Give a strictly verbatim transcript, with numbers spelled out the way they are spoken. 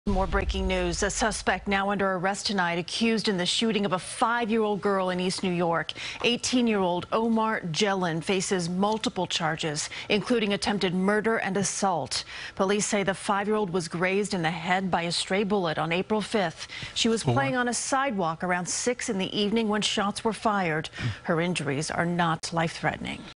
More breaking news. A suspect now under arrest tonight, accused in the shooting of a five-year-old girl in East New York. eighteen-year-old Omar Jelen faces multiple charges, including attempted murder and assault. Police say the five-year-old was grazed in the head by a stray bullet on April fifth. She was playing on a sidewalk around six in the evening when shots were fired. Her injuries are not life-threatening.